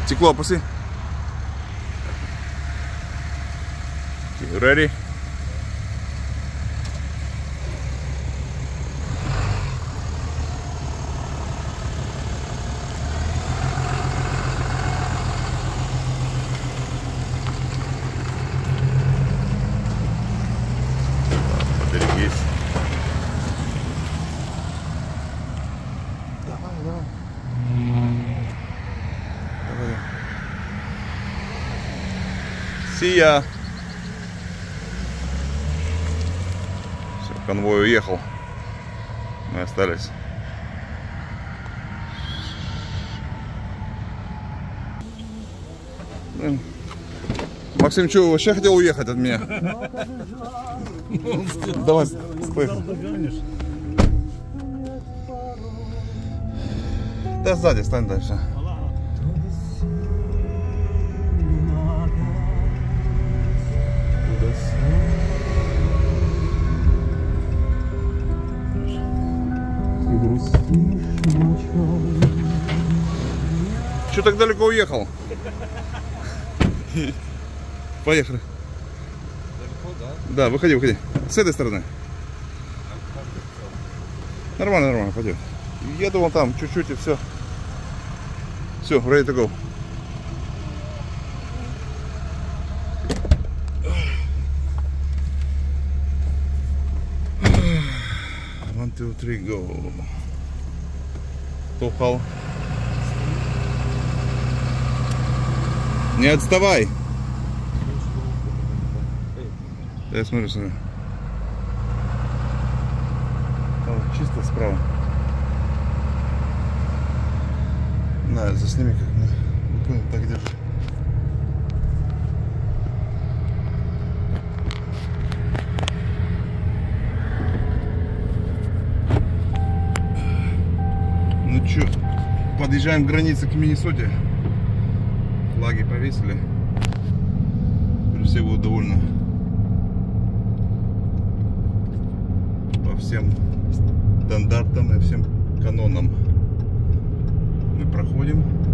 Стекло опусти. Ready? Поберегись. Давай, давай. Давай. See ya. Все, конвой уехал. Мы остались. Максим, что, вообще хотел уехать от меня? Давай, поехали. Да, сзади, стань дальше. Че так далеко уехал? Поехали. Далеко, да? Да, выходи, выходи. С этой стороны. Нормально, нормально, пойдет. Я думал там чуть-чуть и все. Все, ready to go. One, two, three, go. Кто упал? Не отставай. Я смотрю, смотрю. Там чисто справа. На, засними как мы. Ну, так держи. Ну чё, подъезжаем к границе к Миннесоте. Флаги повесили. Все будут довольны. По всем стандартам и всем канонам мы проходим.